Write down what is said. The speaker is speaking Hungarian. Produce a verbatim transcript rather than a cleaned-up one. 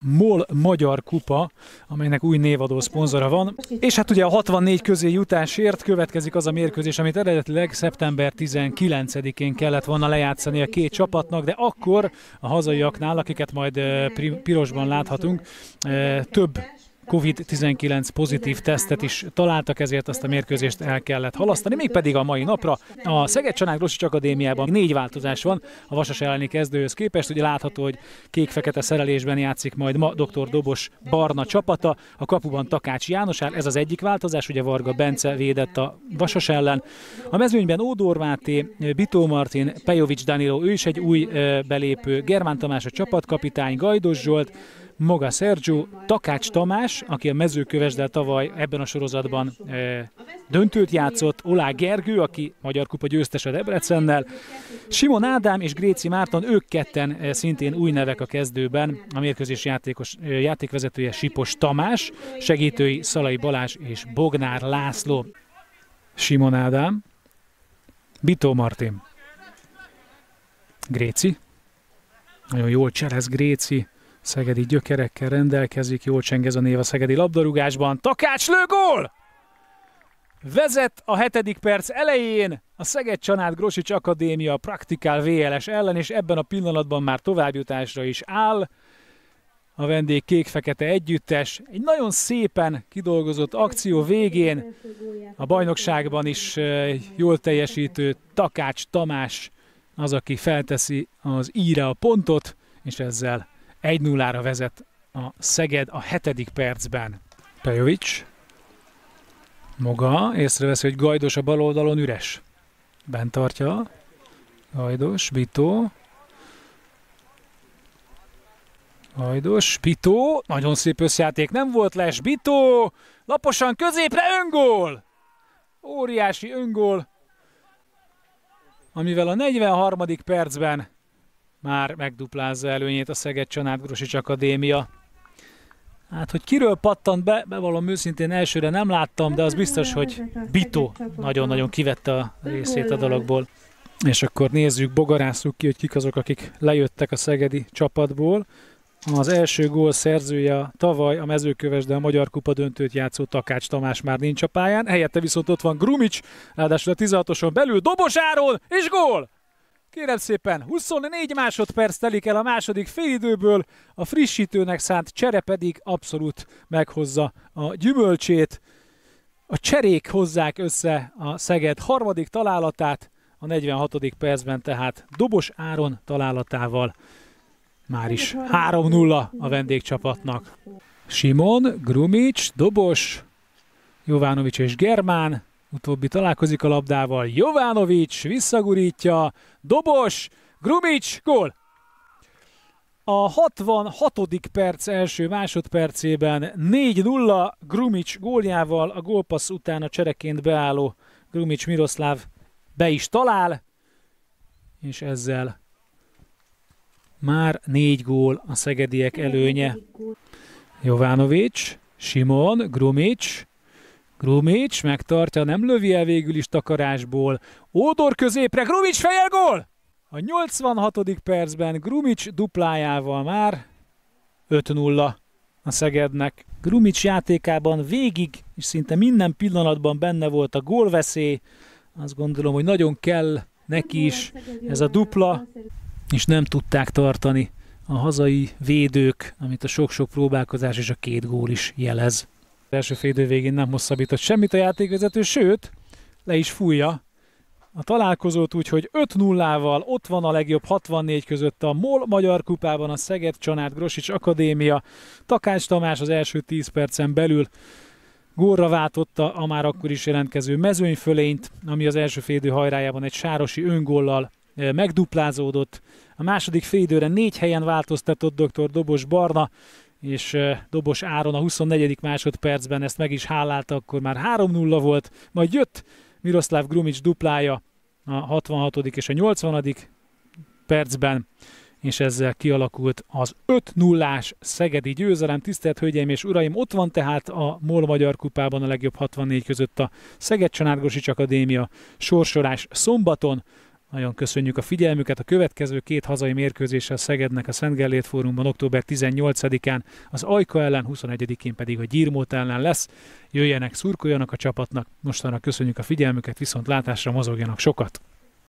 MOL Magyar Kupa, amelynek új névadó szponzora van. És hát ugye a hatvannégy közé jutásért következik az a mérkőzés, amit eredetileg szeptember tizenkilencedikén kellett volna lejátszani a két csapatnak, de akkor a hazaiaknál, akiket majd pirosban láthatunk, több kovid tizenkilenc pozitív tesztet is találtak, ezért azt a mérkőzést el kellett halasztani, mégpedig a mai napra. A Szeged-Csanád-Grosics Akadémiában négy változás van a Vasas elleni kezdőhöz képest. Ugye látható, hogy kék-fekete szerelésben játszik majd ma doktor Dobos Barna csapata, a kapuban Takács János áll, ez az egyik változás, ugye Varga Bence védett a Vasas ellen. A mezőnyben Ódor Máté, Bitó Martin, Pejovics Danilo, ő is egy új belépő, Germán Tamás a csapatkapitány, Gajdos Zsolt, Moga Sergio, Takács Tamás, aki a Mezőkövesddel tavaly ebben a sorozatban e, döntőt játszott, Olá Gergő, aki Magyar Kupa győztes a Debrecennel, Simon Ádám és Gréci Márton, ők ketten e, szintén új nevek a kezdőben, a mérkőzés játékos, e, játékvezetője Sipos Tamás, segítői Szalai Balázs és Bognár László. Simon Ádám, Bitó Martin, Gréci, nagyon jól cselez Gréci, szegedi gyökerekkel rendelkezik, jól cseng ez a név a szegedi labdarúgásban. Takács lő, gól! Vezet a hetedik perc elején a Szeged-Csanád-Grosics Akadémia Praktikál vé el es ellen, és ebben a pillanatban már továbbjutásra is áll a vendég kék-fekete együttes. Egy nagyon szépen kidolgozott akció végén a bajnokságban is jól teljesítő Takács Tamás az, aki felteszi az íre a pontot, és ezzel egy nullára vezet a Szeged a hetedik percben. Pejovics. Moga észreveszi, hogy Gajdos a bal oldalon üres. Bent tartja. Gajdos, Bitó. Gajdos, Bitó. Nagyon szép összjáték, nem volt les. Bitó. Laposan középre, öngól. Óriási öngól. Amivel a negyvenharmadik percben már megduplázza előnyét a Szeged-Csanád-Grosics Akadémia. Hát, hogy kiről pattant be, bevallom őszintén elsőre nem láttam, de az biztos, hogy Bitó nagyon-nagyon kivette a részét a dologból. És akkor nézzük, bogarásszuk ki, hogy kik azok, akik lejöttek a szegedi csapatból. Az első gól szerzője tavaly a Mezőkövesddel a Magyar Kupa döntőt játszó Takács Tamás már nincs a pályán. Helyette viszont ott van Grumics, ráadásul a tizenhatoson belül Dobos Áron, és gól! Kérem szépen, huszonnégy másodperc telik el a második félidőből, a frissítőnek szánt csere pedig abszolút meghozza a gyümölcsét. A cserék hozzák össze a Szeged harmadik találatát, a negyvenhatodik percben tehát Dobos Áron találatával már is három nulla a vendégcsapatnak. Simon, Grumics, Dobos, Jovanovics és Germán. Utóbbi találkozik a labdával, Jovanovics visszagurítja, Dobos, Grumics, gól! A hatvanhatodik perc első másodpercében négy nulla Grumics góljával, a gólpassz után a csereként beálló Grumics Miroszláv be is talál, és ezzel már négy gól a szegediek előnye. Jovanovics, Simon, Grumics, Grumics megtartja, nem lövi el végül is takarásból. Ódor középre, Grumics fejjel, gól! A nyolcvanhatodik percben Grumics duplájával már öt nulla a Szegednek. Grumics játékában végig és szinte minden pillanatban benne volt a gólveszély. Azt gondolom, hogy nagyon kell neki is ez a dupla, és nem tudták tartani a hazai védők, amit a sok-sok próbálkozás és a két gól is jelez. Az első félidő végén nem hosszabbított semmit a játékvezető, sőt, le is fújja a találkozót, úgyhogy öt nullával ott van a legjobb hatvannégy között a MOL Magyar Kupában a Szeged-Csanád-Grosics Akadémia. Takács Tamás az első tíz percen belül gólra váltotta a már akkor is jelentkező mezőnyfölényt, ami az első félidő hajrájában egy sárosi öngóllal megduplázódott. A második félidőre négy helyen változtatott doktor Dobos Barna, és Dobos Áron a huszonnegyedik másodpercben ezt meg is hálálta, akkor már három nulla volt, majd jött Miroszláv Grumics duplája a hatvanhatodik és a nyolcvanadik percben, és ezzel kialakult az öt nullás szegedi győzelem. Tisztelt Hölgyeim és Uraim, ott van tehát a MOL Magyar Kupában a legjobb hatvannégy között a Szeged-Csanád-Grosics Akadémia sorsolás szombaton. Nagyon köszönjük a figyelmüket. A következő két hazai mérkőzéssel Szegednek a Szent Gellért Fórumban október tizennyolcadikán, az Ajka ellen, huszonegyedikén pedig a Gyirmót ellen lesz. Jöjjenek, szurkoljanak a csapatnak. Mostanra köszönjük a figyelmüket, viszont látásra, mozogjanak sokat!